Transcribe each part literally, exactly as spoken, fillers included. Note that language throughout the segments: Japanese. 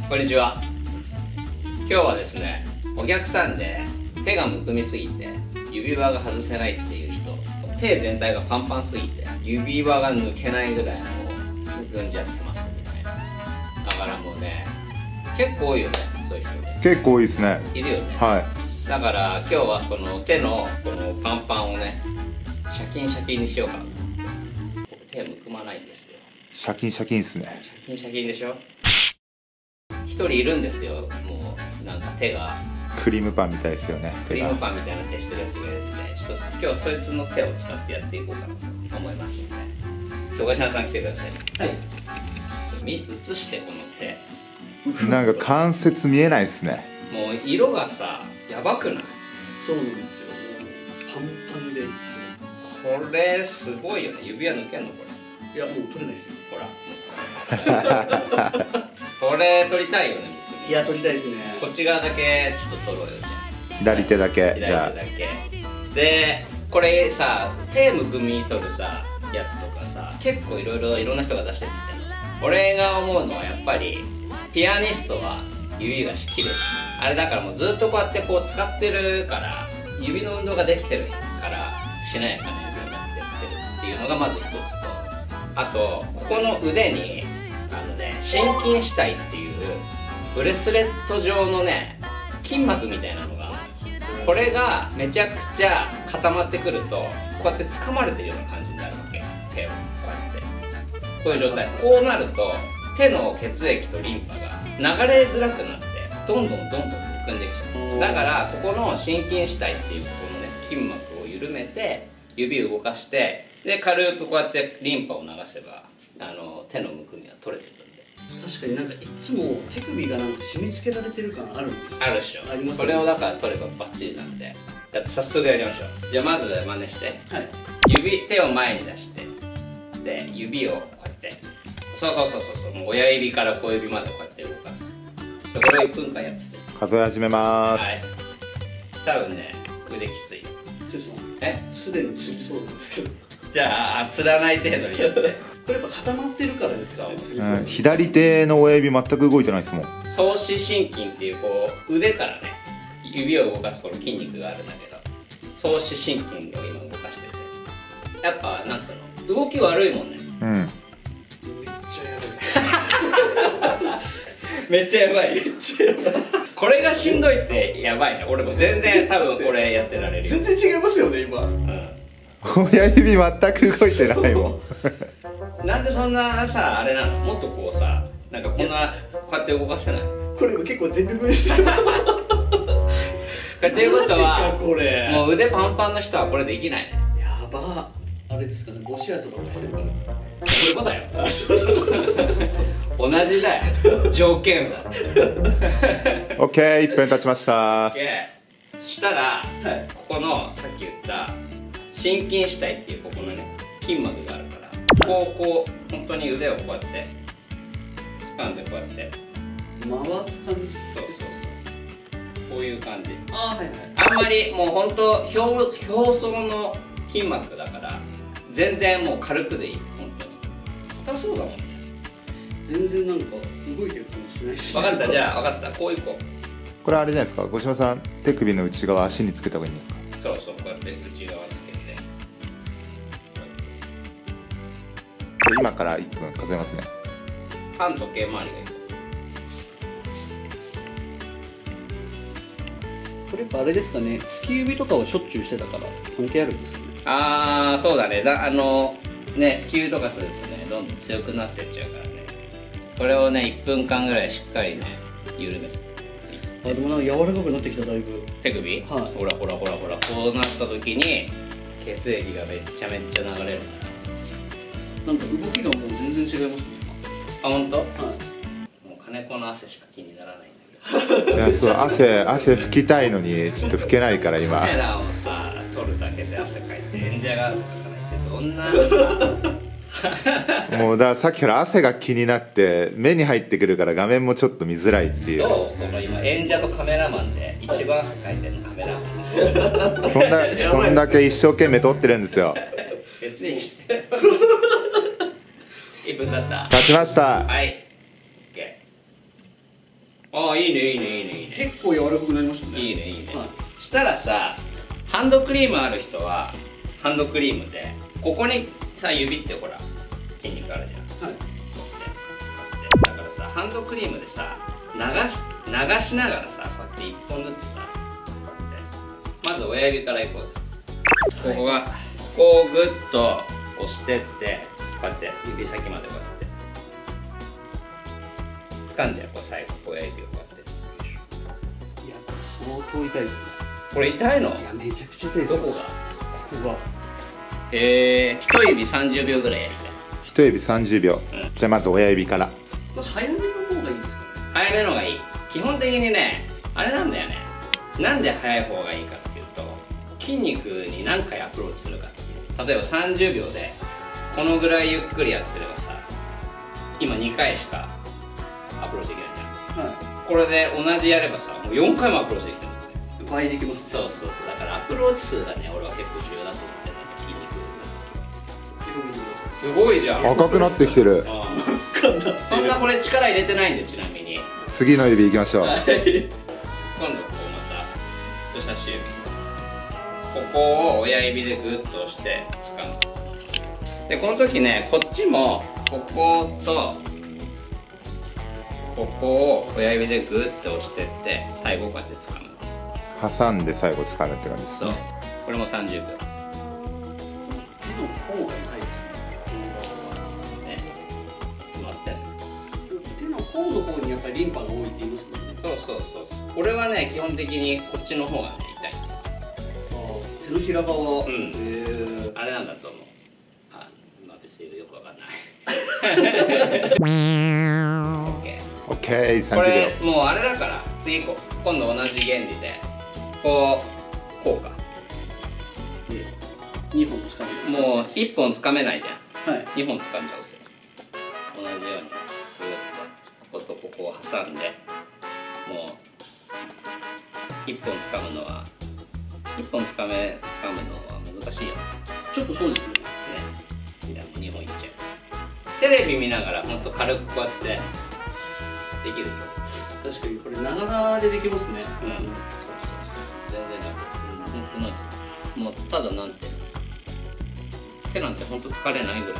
こんにちは。今日はですね、お客さんで手がむくみすぎて指輪が外せないっていう人、手全体がパンパンすぎて指輪が抜けないぐらいもうむくんじゃってますみたいな。だからもうね、結構多いよね、そういう人ね。 結構多いですね。 いるよね。 はだから今日はこの手のこのパンパンをね、シャキンシャキンにしようかなと思って。僕手むくまないんですよ。 い。シャキンシャキンっすね。 シャキンシャキンでしょ。一人いるんですよ、もうなんか手がクリームパンみたいですよね。 クリームパンみたいな手してるやつがいるんで、ちょっと今日そいつの手を使ってやっていこうかなと思いますんで、曽我島さん来てください。はい。み映してこの手。 なんか関節見えないですね。 もう色がさ、やばくない？ そうなんですよ。パンパンでいつも。 これすごいよね。指輪抜けんのこれ？いやもう取れないですよ。 ほら。これ取りたいよね。 いや取りたいですね。 こっち側だけちょっと取ろうよじゃあ。 左手だけ。 左手だけ。で、これさ、手むくみ取るさ、やつとかさ、結構いろいろいろんな人が出してるみたいな。俺が思うのはやっぱりピアニストは指が綺麗。あれだからもうずっとこうやってこう使ってるから指の運動ができてるからしなやかな指になってってるっていうのがまず一つと、あとここの腕にあのね、心筋主体っていうブレスレット状のね、筋膜みたいなのが、これがめちゃくちゃ固まってくるとこうやって掴まれてるような感じになるわけ。手をこうやってこういう状態。こうなると手の血液とリンパが流れづらくなってどんどんどんどんむくんできちゃう。だからここの心筋主体っていうここのね、筋膜を緩めて指を動かして、で軽くこうやってリンパを流せばあの手のむくみは取れてくるんで。 確かになんかいつも手首がなんか締め付けられてる感あるんですよ。 あるっしょ。 ありますね。 それをだから取ればバッチリなんで、じゃあ早速やりましょう。じゃあまず真似して、はい、指手を前に出して、で指をこうやって、そうそうそうそう、もう親指から小指までこうやって動かす。これをいっぷんかんやってて数え始めまーす。 はい。多分ね、腕きつい。 ちょっとえすでにつきそうなんですけど。 じゃあつらない程度にやって。 これやっぱ固まってるからですかね。 うん、左手の親指全く動いてないですもん。 総四心筋っていうこう腕からね、指を動かすこの筋肉があるんだけど、総四心筋を今動かしてて、やっぱなんつうの、動き悪いもんね。 うん。 めっちゃやばい。めっちゃやばい。これがしんどいってやばいね。俺も全然多分これやってられるよ。 全然違いますよね今。うん。 親指全く動いてないもん。 なんでそんなさ、あれなの？もっとこうさ、なんかこんなこうやって動かせない？ これ結構全力でしてる。 っていうことはこれもう腕パンパンの人はこれできないね。 やば。あれですかね、ご指圧とかしてるからですかね。 これだよ。同じだよ、条件は。 オッケー、いっぷん経ちました。 そしたら、はい、ここのさっき言った心筋主体っていうここのね、筋膜があるから、こうこう本当に腕をこうやって掴んでこうやって回す感じ。そうそうそう、 こういう感じ。 ああ、はいはい。 あんまりもう本当表表層の筋膜だから全然もう軽くでいい。本当に硬そうだもんね。 全然なんか動いてるかもしれないし。 分かった、じゃあ分かった、こういこう。 これあれじゃないですか、五島さん手首の内側足につけた方がいいんですか？ そうそう、こうやって内側つけて、 今からいっぷん数えますね。 反時計回りがいい。 これやっぱあれですかね、突き指とかをしょっちゅうしてたから関係あるんですかね。 ああ、そうだね。だあのね、突き指とかするとね、どんどん強くなってっちゃうからね。これをね、いっぷんかんぐらいしっかりね、緩めて。 あ、でもなんか柔らかくなってきた、だいぶ。 手首、はい、ほらほらほらほら、こうなった時に血液がめっちゃめっちゃ流れるから、 なんか動きがもう全然違いますね。 あ、ほんと？はい。もう金子の汗しか気にならないんだけど。 いや、そう、汗汗拭きたいのにちょっと拭けないから今。 カメラをさ撮るだけで汗かいて、演者が汗かかないってどんなさ。 もうだからさっきから汗が気になって目に入ってくるから画面もちょっと見づらいっていう。 どう？この今演者とカメラマンで一番汗かいてるのカメラマン。 そんなそんだけ一生懸命撮ってるんですよ。 別にいっぷん経った。 経ちました。 はい。 あ、いいねいいねいいねいいね。 結構柔らかくなりましたね。 いいねいいね、 はい、 したらさ、ハンドクリームある人はハンドクリームでここにさ、指ってほら筋肉あるじゃん。はい、だからさ、ハンドクリームでさ、流し流しながらさ、こうやっていっぽんずつさ、こうやってまず親指からいこうぜ。ここがこうグッと押してって、こうやって指先までこうやって掴んじゃう。こう最後親指をこうやって。 いや、相当痛いですね。 これ痛いの？ いや、めちゃくちゃ痛いです。 どこが？ ここが。 えー、一指さんじゅうびょうぐらいやりたい。 一指さんじゅうびょう、うん、じゃあまず親指から。 これ早めの方がいいですかね？ 早めの方がいい。基本的にね、あれなんだよね。なんで早い方がいいかっていうと、筋肉に何回アプローチするかっていう。例えばさんじゅうびょうでこのぐらいゆっくりやってればさ、今にかいしかアプローチできないじゃん。はい、これで同じやればさ、もうよんかいもアプローチできてるんですね。倍できますね。そうそうそう。だからアプローチ数がね、俺は結構重要だと思ってね、筋肉の。すごいじゃん。 赤くなってきてる。 そんなこれ力入れてないんで、ちなみに。 次の指いきましょう。 今度こうまた人差し指、ここを親指でグッと押して掴む。でこの時ね、こっちもこことここを親指でグッと押してって最後こうやって掴む。 挟んで最後掴むって感じですね。 そう、これもさんじゅうびょう。 手の方が痛いですね。 ね、詰まってる。 手の甲の方にやっぱりリンパが多いって言いますもんね。 そうそうそうそう。これはね、基本的にこっちの方がね、痛い。 手のひら側。 うん。 へえ。 あれなんだと思う。あ、まあ別によくわかんない。オッケー。 オッケー。 これもうあれだから、次こ今度同じ原理で、こうこうか。 で、にほんつかめる。 もういっぽんつかめないじゃん。 はい。 にほんつかんじゃおうぜ。同じようにぐっとこことここを挟んで、もういっぽんつかむのはいっぽんつかめつかむのは難しいよね。 ちょっとそうですね。 ね、いやもうにほんいっちゃう。テレビ見ながらもっと軽くこうやってできると。 確かにこれながらでできますね。うん。そうそうそう。 全然楽。うん、ほんとなんつうの。もうただなんて手なんてほんと疲れないぐらい。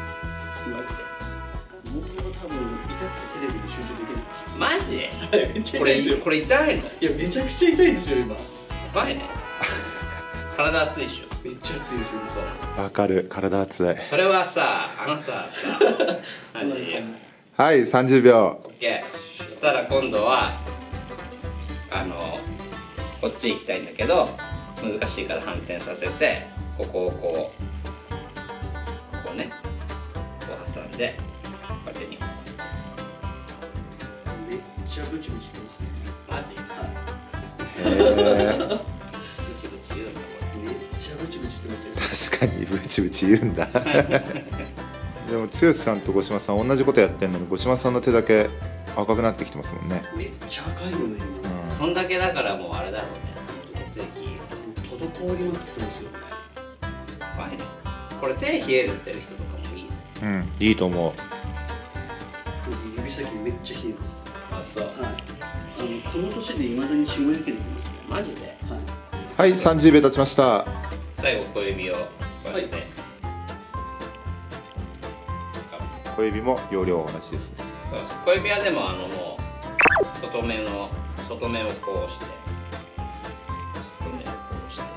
僕は多分痛くてテレビに集中できない。 マジで？ はい、めっちゃこれこれ痛いの？ いや、めちゃくちゃ痛いですよ今。 やばいね。体熱いっしょ。 めっちゃ熱いですよ今。わかる、体熱い。 それはさ、あなたはさ、マジで。 はい、さんじゅうびょう。 オッケー。そしたら今度はあのこっち行きたいんだけど、難しいから反転させて、ここをこうここね、こう挟んでこうやってに。 めっちゃブチブチきますね。 マジ？ へー。 ブチブチ言うんだこれ。めっちゃブチブチきますよ。 確かにブチブチ言うんだ。でも剛さんと五島さん同じことやってんのに、五島さんの手だけ赤くなってきてますもんね。 めっちゃ赤いよね今。 そんだけだからもうあれだろうね。血液滞りまくってますよね。 やばいね。これ手冷えるってる人とかもいい。 うん、いいと思う。 指先めっちゃ冷えあ、 ます。 そう。 はい。あのこの年で未だにしもゆけてきますね。 マジで？ はい。 はい、さんじゅうびょう経ちました。 最後小指をこうやって、はい、 小指も容量同じですね。 そう、小指はでもあのもう外目の外目をこうして外目をこうして、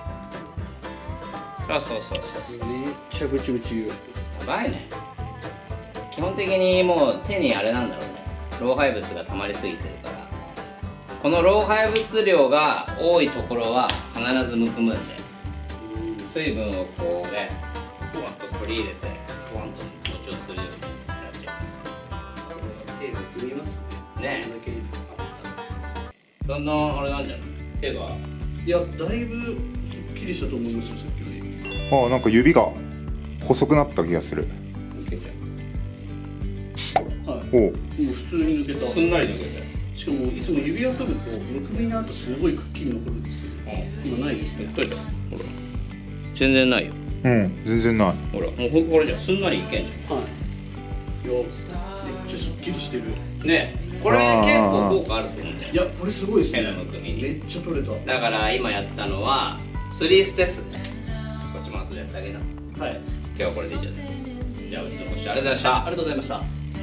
そうそうそうそう、 めっちゃブチブチ言う。 やばいね。基本的にもう手にあれなんだろうね、老廃物が溜まりすぎてるから、この老廃物量が多いところは必ずむくむんで、水分をこうね、ポワンと取り入れて、ポワンと補強するようになっちゃう。 手が組みますね。 ねえ。だんだんあれなんじゃない？手が。 いや、だいぶすっきりしたと思いますよ、さっきより。 ああ、なんか指が細くなった気がする。 抜けちゃう。 はい。 おう。 もう普通に抜けた。 すんなり抜けたよ。 しかもいつも指輪取るとむくみの後すごいくっきり残るんですけど、今ないですね。 ほら、全然ないよ。 うん、全然ない。 ほら、もうこれじゃすんなりいけんじゃん。 はい。よ、 ちゃすっきりしてる。 ね、これ結構効果あると思うんだよ。 いやこれすごいですね。 手のむくみにめっちゃ取れた。 だから今やったのはスリーステップです。こっちも後でやってあげな。 はい。 今日はこれで以上です。じゃあうちのご視聴ありがとうございました。 ありがとうございました。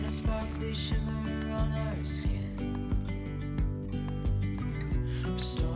Restore